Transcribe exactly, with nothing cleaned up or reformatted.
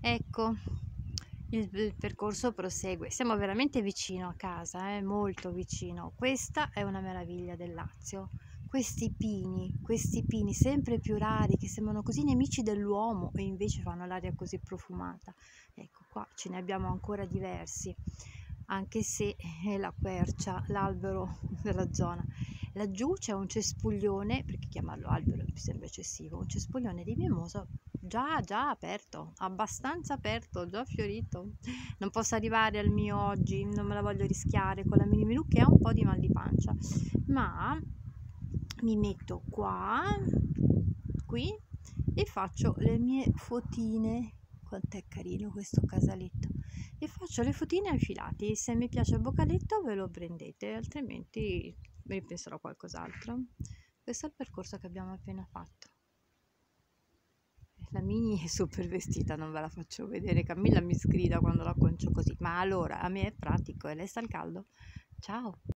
Ecco, il, il percorso prosegue. Siamo veramente vicino a casa, eh? Molto vicino. Questa è una meraviglia del Lazio. Questi pini, questi pini sempre più rari che sembrano così nemici dell'uomo e invece fanno l'aria così profumata. Ecco, qua ce ne abbiamo ancora diversi, anche se è la quercia, l'albero della zona. Laggiù c'è un cespuglione, perché chiamarlo albero mi sembra eccessivo, un cespuglione di mimosa già già aperto, abbastanza aperto, già fiorito. Non posso arrivare al mio oggi, non me la voglio rischiare con la mini Milù che ha un po' di mal di pancia, ma mi metto qua, qui, e faccio le mie fotine. Quant'è carino questo casaletto, e faccio le fotine a filati. Se mi piace il bocaletto ve lo prendete, altrimenti mi ripenserò a qualcos'altro. Questo è il percorso che abbiamo appena fatto. La mini è super vestita, non ve la faccio vedere, Camilla mi sgrida quando la concio così, ma allora a me è pratico e lei sta al caldo. Ciao!